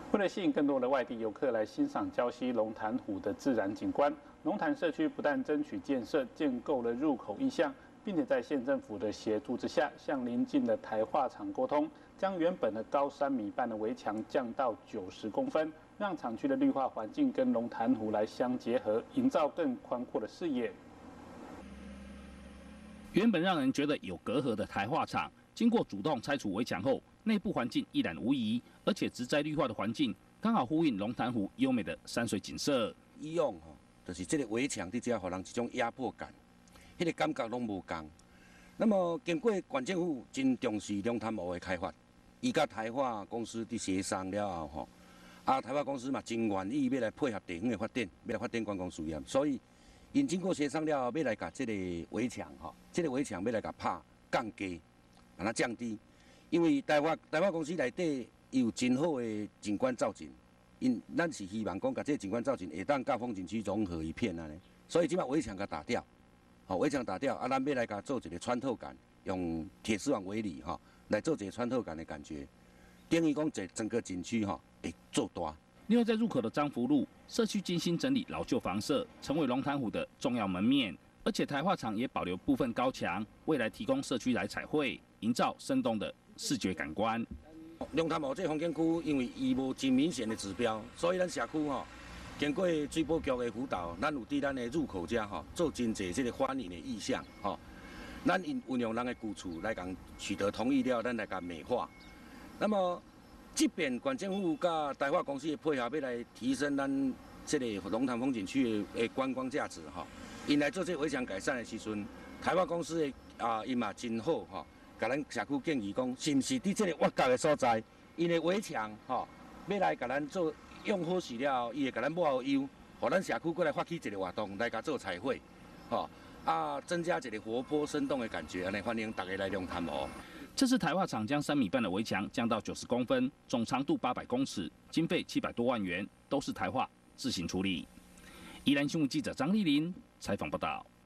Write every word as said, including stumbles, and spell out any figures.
为了吸引更多的外地游客来欣赏礁溪龙潭湖的自然景观，龙潭社区不但争取建设建构了入口意向，并且在县政府的协助之下，向邻近的台化厂沟通，将原本的高三米半的围墙降到九十公分，让厂区的绿化环境跟龙潭湖来相结合，营造更宽阔的视野。 原本让人觉得有隔阂的台化厂，经过主动拆除围墙后，内部环境一览无遗，而且植栽绿化的环境刚好呼应龙潭湖优美的山水景色。 以往吼，就是这个围墙伫遮，互人一种压迫感，迄、那个感觉拢无共。那么经过县政府真重视龙潭湖的开发，伊甲台化公司伫协商了后吼，啊台化公司嘛真愿意要来配合地方的发展，要来发展观光事业，所以因经过协商了后，要来甲这个围墙吼，这个围墙要来甲拍降低，把它降低。因为台化台化公司内底有真好的景观造景，因咱是希望讲甲这个景观造景会当甲风景区融合一片安尼，所以即摆围墙甲打掉，吼围墙打掉，啊咱要来甲做一个穿透感，用铁丝网围篱吼来做一个穿透感的感觉，等于讲这整个景区吼会做大。 另外，在入口的彰福路社区精心整理老旧房舍，成为龙潭湖的重要门面。而且台化厂也保留部分高墙，未来提供社区来彩绘，营造生动的视觉感官。 龙潭湖这风景区，因为伊无真明显的指标，所以咱社区吼，经过水保局的辅导，咱有伫咱的入口遮吼，做真侪这个欢迎的意向吼。咱运运用咱的旧厝来讲取得同意了，咱来讲美化。那么，即便县政府甲台化公司的配合，要来提升咱这个龙潭风景区的观光价值吼。因来做这围墙改善的时阵，台化公司的啊，因嘛真好吼，甲咱社区建议讲，是毋是伫这个挖角的所在，因的围墙吼，要来甲咱做用好势了，伊会甲咱抹好油，互咱社区过来发起一个活动来甲做彩绘，吼啊，增加一个活泼生动的感觉，安尼欢迎大家来龙潭湖。 这次台化厂将三米半的围墙降到九十公分，总长度八百公尺，经费七百多万元，都是台化自行处理。宜兰新闻记者张丽玲采访报道。